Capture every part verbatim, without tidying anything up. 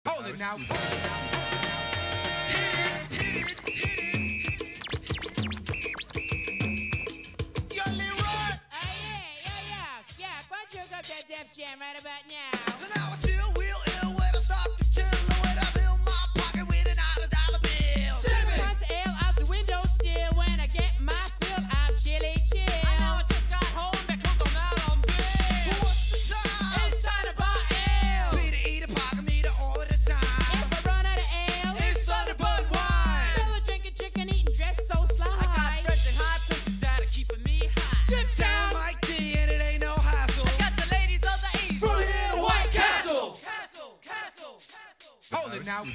Hold it now. Yo, Leroy. Oh, yeah, yeah, yeah. Yeah, why don't you go up that Def Jam right about now? And now I chill real ill when I start to chill. And when I fill my pocket with an out of dollar bill. Seven pints of ale out the window still. When I get my fill, I'm chilly chill. I know I just got home because I'm out on bail. But what's the time? It's time to buy ale. Peter eat a pocket meter all the time. If I run out of ale, It's Thunderbird wine. still a drinking chicken, eating dress so sly. I got fresh and high pitches that are keeping me high. Dip Sound down. Mike D and it ain't no hassle. I got the ladies of the east. From here to White Castle. Castle, castle, castle. Hold it now.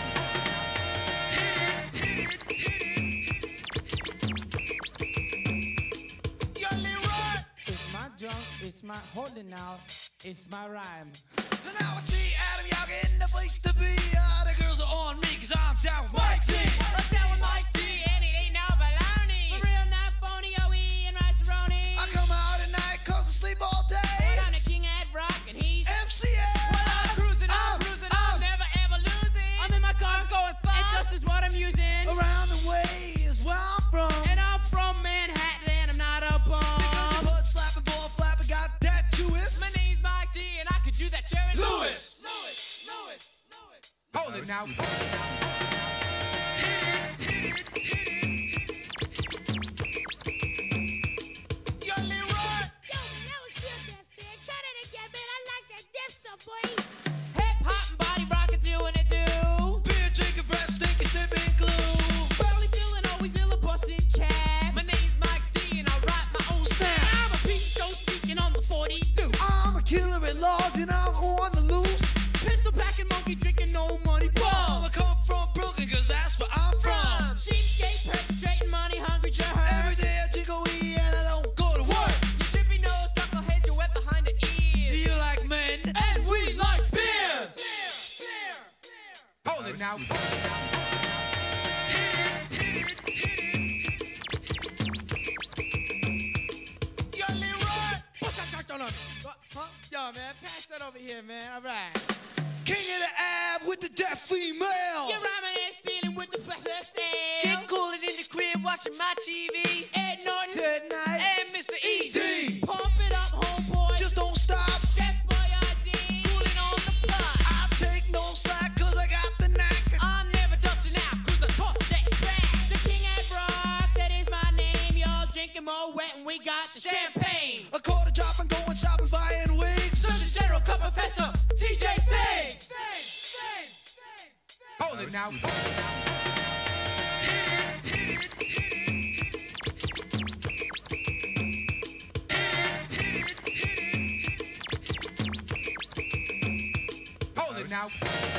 Yo, Leroy. It's my drum, it's my holding out, it's my rhyme. And now I see Adam y'all getting the place to be. All the girls are on me cause I'm down with Mike D. I'm down with Mike D, and it ain't no baloney. For real, not phony, O E and rice-a-roni. I come out at night cause I sleep all day. But I'm the king at rock, and he's M C A. I'm Cruising, I'm I'm- cruising, I'm- I'm never ever losing. I'm in my car, I'm going and fast. just is what I'm using. Around the way is where I'm from. And I'm from Manhattan, and I'm not a Because you bum. put slapping, ball flapping, got that Jewish. My name's Mike D, and I could do that Jerry Lewis. Lewis, Lewis, Lewis. Hold it now. Yo, Leroy. Yo, that was good, Def Man. Try that again, man. I like that Def stuff, boy. Hip hop and body rockin', doing it do. Beer drinking, breath stinking, sniffing glue. Barely feeling always ill, a bustin' cab. My name's Mike D, and I write my own Snap. I'm a peep show speaking on the forty-two. I'm a killer at large and I'm on the loose. Pistol packing, monkey drinking, no money I'ma bum. come from Brooklyn cause that's where I'm from. Cheapskate perpetrating money hungry Every jerks. day I jiggle weed and I don't go to work. You trippy nose, knuckleheads, you're wet behind the ears. You like men? And we like beers. Hold it now. Yo, Leroy. What's that joint on me? What? Huh? Yo, man, pass that over here, man. All right. King of the ab with the deaf female. You're rhyming and stealing with the flex of sale. Get coolin' in the crib, watching my T V. Ed Norton Tonight. And Mister Easy. D. Pump it up, homeboy. Just don't stop. Chef Boyardee. Coolin' on the block. I take no slack cause I got the knack. I'm never dusting out, cause I toss that back. The king at rock, that is my name. Y'all drinking more wet and we got the champagne. A quarter drop and going shopping, buying wigs. Surgeon General, Cup Professor, T J Stakes. Hold it now. Hold it now.